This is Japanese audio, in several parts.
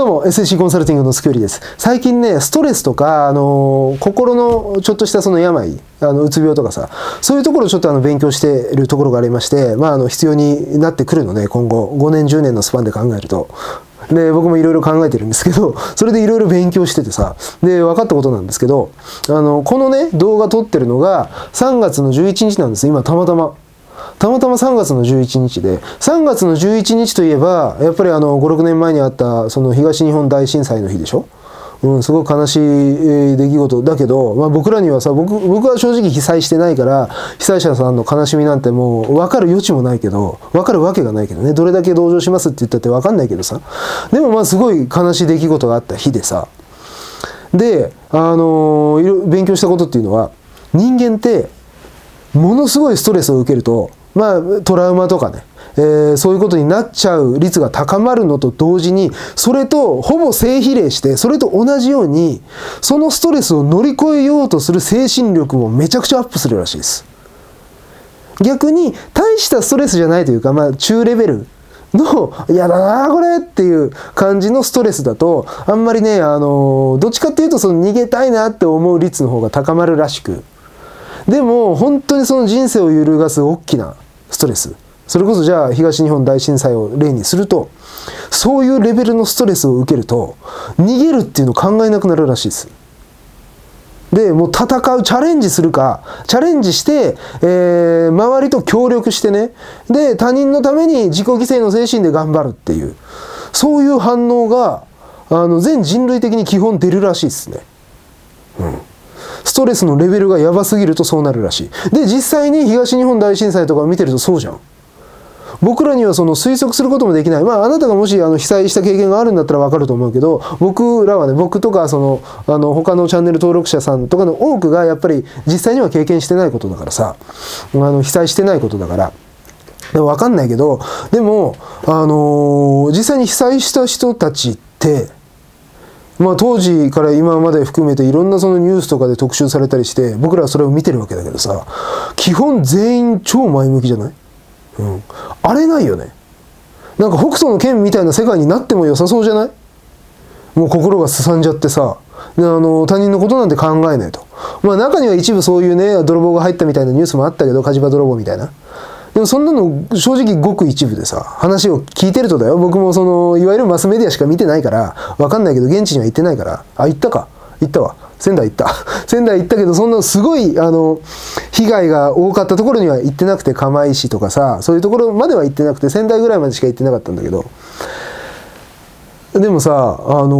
どうも SC コンサルティングのスクーリです。最近ね、ストレスとか、心のちょっとしたその病、うつ病とかさ、そういうところをちょっと勉強しているところがありまして、必要になってくるので、今後5年10年のスパンで考えると。で、僕もいろいろ考えてるんですけど、それでいろいろ勉強しててさ、で、分かったことなんですけど、このね、動画撮ってるのが3月の11日なんです。今、たまたま3月の11日で、3月の11日といえば、やっぱり5、6年前にあったその東日本大震災の日でしょ。すごく悲しい出来事だけど、僕らにはさ、僕は正直被災してないから、被災者さんの悲しみなんてもう分かる余地もないけど、分かるわけがないけどね、どれだけ同情しますって言ったって分かんないけどさ、でもすごい悲しい出来事があった日でさ、で、いろいろ勉強したことっていうのは、人間ってものすごいストレスを受けると、トラウマとかね、そういうことになっちゃう率が高まるのと同時に、それとほぼ正比例して、それと同じように、そのストレスを乗り越えようとする精神力もめちゃくちゃアップするらしいです。逆に、大したストレスじゃないというか、中レベルの、やだなこれっていう感じのストレスだと、あんまりね、どっちかっていうと、その逃げたいなって思う率の方が高まるらしく、でも、本当にその人生を揺るがす大きなストレス。それこそじゃあ東日本大震災を例にすると、そういうレベルのストレスを受けると、逃げるっていうのを考えなくなるらしいです。で、もう戦う、チャレンジするか、チャレンジして、周りと協力してね、で、他人のために自己犠牲の精神で頑張るっていう、そういう反応が、全人類的に基本出るらしいですね。ストレスのレベルがやばすぎるとそうなるらしい。で、実際に東日本大震災とかを見てるとそうじゃん。僕らにはその推測することもできない。あなたがもし被災した経験があるんだったらわかると思うけど、僕らはね、僕とか他のチャンネル登録者さんとかの多くがやっぱり実際には経験してないことだからさ、被災してないことだから。わかんないけど、でも、実際に被災した人たちって、当時から今まで含めていろんなそのニュースとかで特集されたりして、僕らはそれを見てるわけだけどさ、基本全員超前向きじゃない？あれないよね。なんか北斗の拳みたいな世界になっても良さそうじゃない？もう心がすさんじゃってさ、他人のことなんて考えないと。中には一部そういうね、泥棒が入ったみたいなニュースもあったけど、火事場泥棒みたいな。でもそんなの正直ごく一部でさ、話を聞いてるとだよ。僕もいわゆるマスメディアしか見てないから、わかんないけど、現地には行ってないから、行ったか。行ったわ。仙台行った。仙台行ったけど、そんなすごい、被害が多かったところには行ってなくて、釜石とかさ、そういうところまでは行ってなくて、仙台ぐらいまでしか行ってなかったんだけど、でもさ、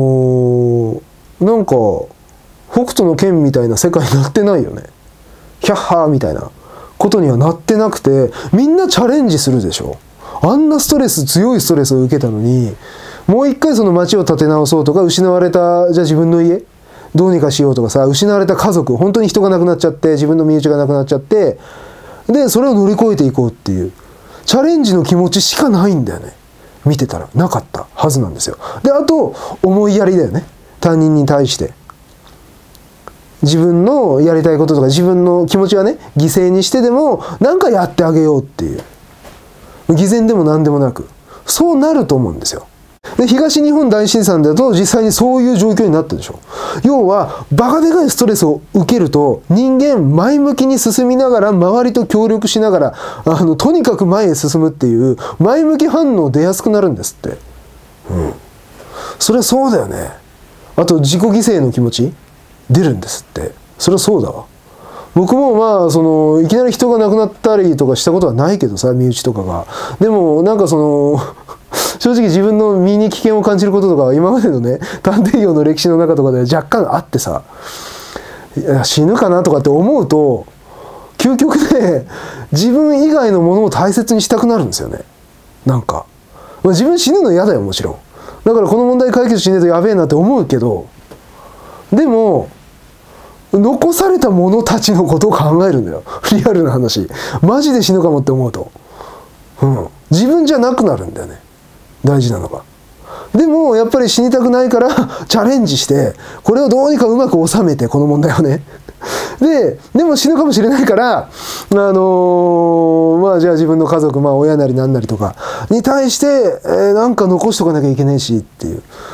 なんか、北斗の拳みたいな世界になってないよね。ヒャッハーみたいなことにはなってなくて、みんなチャレンジするでしょ。あんな強いストレスを受けたのに、もう一回その街を立て直そうとか、失われた、じゃあ自分の家、どうにかしようとかさ、失われた家族、本当に人が亡くなっちゃって、自分の身内が亡くなっちゃって、で、それを乗り越えていこうっていう、チャレンジの気持ちしかないんだよね。見てたら、なかったはずなんですよ。で、あと、思いやりだよね。他人に対して。自分のやりたいこととか自分の気持ちはね、犠牲にしてでも何かやってあげようっていう。偽善でも何でもなく。そうなると思うんですよ。で、東日本大震災だと実際にそういう状況になったでしょ。要は、バカでかいストレスを受けると人間前向きに進みながら周りと協力しながら、とにかく前へ進むっていう前向き反応出やすくなるんですって。それはそうだよね。あと自己犠牲の気持ち出るんですって。それはそうだわ。僕もいきなり人が亡くなったりとかしたことはないけどさ、身内とかが。でもなんか正直自分の身に危険を感じることとか今までのね、探偵業の歴史の中とかで若干あってさ、いや死ぬかなとかって思うと、究極で自分以外のものを大切にしたくなるんですよね。なんか。自分死ぬの嫌だよ、もちろん。だからこの問題解決しねえとやべえなって思うけど、でも、残された者たちのことを考えるんだよ。リアルな話。マジで死ぬかもって思うと。自分じゃなくなるんだよね。大事なのが。でも、やっぱり死にたくないから、チャレンジして、これをどうにかうまく収めて、この問題をね。でも死ぬかもしれないから、じゃあ自分の家族、親なりなんなりとかに対して、なんか残しとかなきゃいけないしっていう。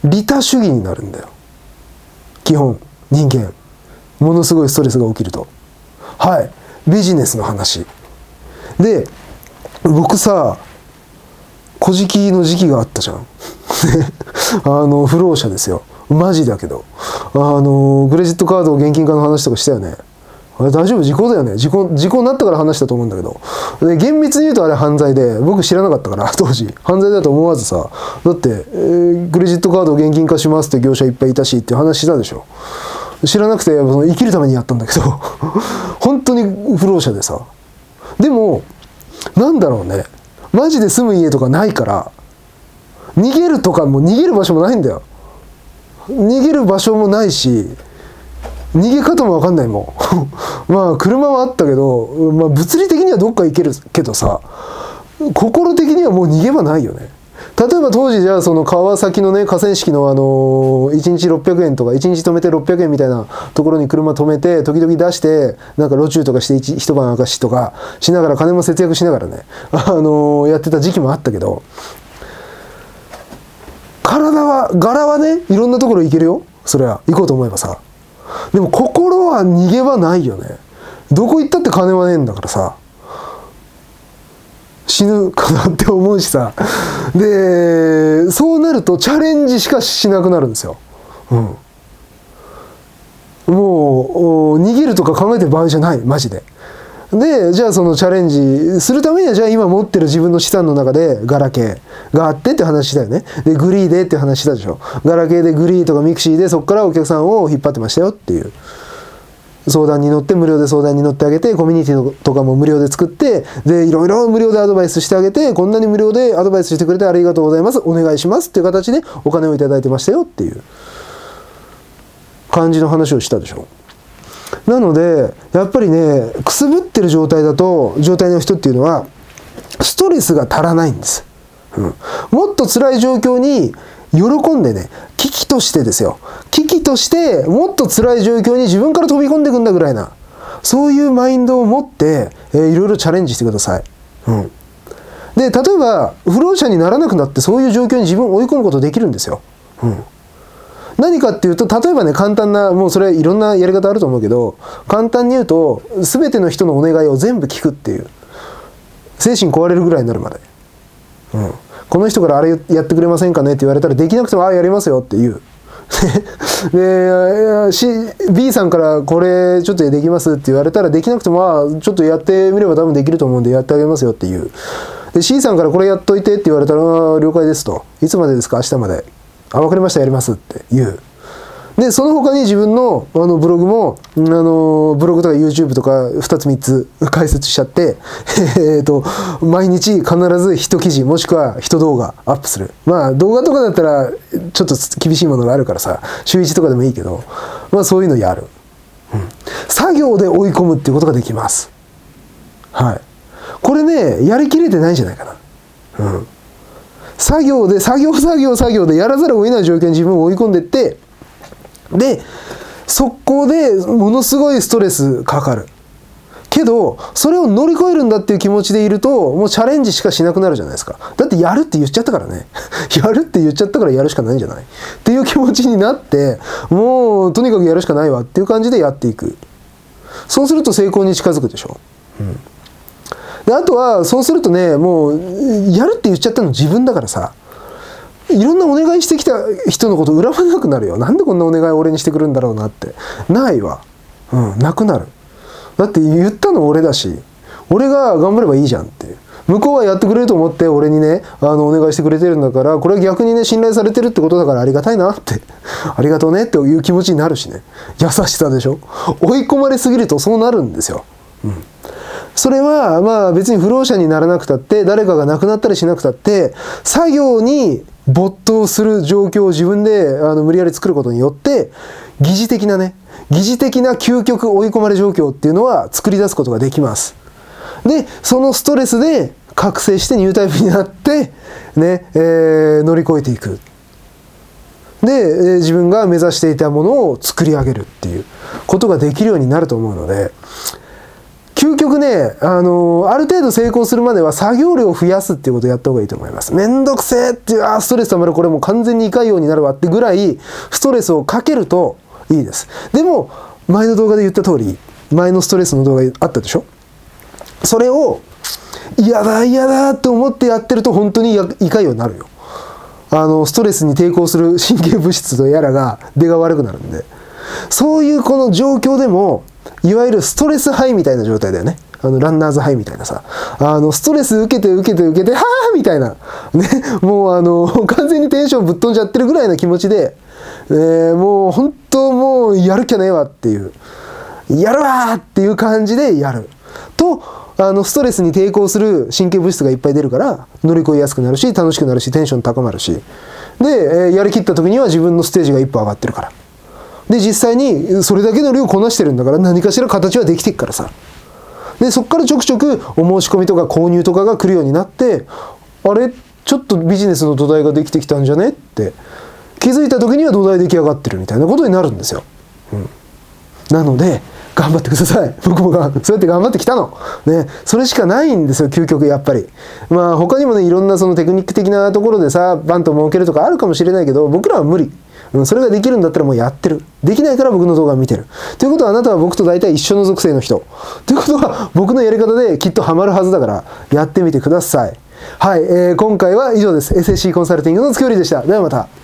利他主義になるんだよ。基本人間ものすごいストレスが起きると。はい、ビジネスの話で、僕さ小じきの時期があったじゃん不老者ですよ、マジだけど。クレジットカード現金化の話とかしたよね。あれ大丈夫？時効だよね。時効になったから話したと思うんだけど、で厳密に言うとあれ犯罪で、僕知らなかったから当時犯罪だと思わずさ、だって、クレジットカードを現金化しますって業者いっぱいいたしっていう話したでしょ。知らなくてその生きるためにやったんだけど本当に不老者でさ。でもなんだろうね、マジで住む家とかないから逃げるとかも逃げる場所もないんだよ。逃げる場所もないし逃げ方も分かんないもんまあ車はあったけど、まあ、物理的にはどっか行けるけどさ、心的にはもう逃げ場ないよね。例えば当時じゃあその川崎のね河川敷の1日600円とか1日止めて600円みたいなところに車止めて時々出してなんか路駐とかして一晩明かしとかしながら金も節約しながらねやってた時期もあったけど、柄はねいろんなところ行けるよ、それは行こうと思えばさ。でも心は逃げ場ないよね。どこ行ったって金はねえんだからさ、死ぬかなって思うしさ。でそうなるとチャレンジしかしなくなるんですよ、もう逃げるとか考えてる場合じゃない、マジで。でじゃあそのチャレンジするためにはじゃあ今持ってる自分の資産の中でガラケーがあってって話だよね。でグリーでって話したでしょ。ガラケーでグリーとかミクシーでそこからお客さんを引っ張ってましたよっていう。相談に乗って無料で相談に乗ってあげてコミュニティとかも無料で作ってでいろいろ無料でアドバイスしてあげて、こんなに無料でアドバイスしてくれてありがとうございますお願いしますっていう形でお金をいただいてましたよっていう感じの話をしたでしょ。なのでやっぱりねくすぶってる状態の人っていうのはストレスが足らないんです、もっと辛い状況に喜んでね、危機としてですよ、危機としてもっと辛い状況に自分から飛び込んでいくんだぐらいな、そういうマインドを持って、いろいろチャレンジしてください、で例えば不老者にならなくなってそういう状況に自分を追い込むことできるんですよ、何かっていうと、例えばね簡単な、もうそれはいろんなやり方あると思うけど、簡単に言うと全ての人のお願いを全部聞くっていう、精神壊れるぐらいになるまで、この人からあれやってくれませんかねって言われたらできなくてもああやりますよって言うで B さんからこれちょっとできますって言われたらできなくてもちょっとやってみれば多分できると思うんでやってあげますよって言う。で C さんからこれやっといてって言われたら了解ですと、いつまでですか、明日まで、分かりましたやりますって言う。でその他に自分のブログもブログとか YouTube とか2つ3つ解説しちゃって毎日必ず1記事もしくは1動画アップする。まあ動画とかだったらちょっと厳しいものがあるからさ週1とかでもいいけど、まあそういうのやる、作業で追い込むっていうことができます。はい、これねやりきれてないんじゃないかな。作業でやらざるを得ない状況に自分を追い込んでってでそこでものすごいストレスかかるけどそれを乗り越えるんだっていう気持ちでいるともうチャレンジしかしなくなるじゃないですか。だってやるって言っちゃったからねやるって言っちゃったからやるしかないんじゃないっていう気持ちになってもうとにかくやるしかないわっていう感じでやっていく。そうすると成功に近づくでしょ。であとはそうするとねもうやるって言っちゃったの自分だからさ、いろんなお願いしてきた人のこと恨まなくなるよ。なんでこんなお願い俺にしてくるんだろうなってないわ、なくなる。だって言ったの俺だし俺が頑張ればいいじゃんっていう、向こうはやってくれると思って俺にねお願いしてくれてるんだから、これは逆にね信頼されてるってことだからありがたいなってありがとうねっていう気持ちになるしね、優しさでしょ。追い込まれすぎるとそうなるんですよ。それはまあ別に不老者にならなくたって誰かが亡くなったりしなくたって作業に没頭する状況を自分で無理やり作ることによって疑似的な究極追い込まれ状況っていうのは作り出すことができます。でそのストレスで覚醒してニュータイプになってね、乗り越えていく。で自分が目指していたものを作り上げるっていうことができるようになると思うので、 究極ね、ある程度成功するまでは作業量を増やすっていうことをやった方がいいと思います。めんどくせえっていう、ストレス溜まる、これもう完全に胃潰瘍になるわってぐらい、ストレスをかけるといいです。でも、前の動画で言った通り、前のストレスの動画あったでしょ？それを、嫌だって思ってやってると本当に胃潰瘍になるよ。ストレスに抵抗する神経物質とやらが出が悪くなるんで。そういうこの状況でも、いわゆるストレスハイみたいな状態だよね。ランナーズハイみたいなさ。ストレス受けて、はぁみたいな。ね。もう完全にテンションぶっ飛んじゃってるぐらいの気持ちで、もう本当もうやる気ゃねえわっていう。やるわーっていう感じでやる。と、ストレスに抵抗する神経物質がいっぱい出るから、乗り越えやすくなるし、楽しくなるし、テンション高まるし。で、やりきった時には自分のステージが一歩上がってるから。で、実際にそれだけの量こなしてるんだから何かしら形はできてっからさ。で、そこからちょくちょくお申し込みとか購入とかが来るようになって、あれちょっとビジネスの土台ができてきたんじゃねって気づいた時には土台出来上がってるみたいなことになるんですよ。なので、頑張ってください。僕もそうやって頑張ってきたの。ね。それしかないんですよ、究極やっぱり。まあ他にもね、いろんなそのテクニック的なところでさ、バンと儲けるとかあるかもしれないけど、僕らは無理。それができるんだったらもうやってる。できないから僕の動画を見てる。ということはあなたは僕と大体一緒の属性の人。ということは僕のやり方できっとハマるはずだからやってみてください。はい、今回は以上です。SSC コンサルティングの月寄りでした。ではまた。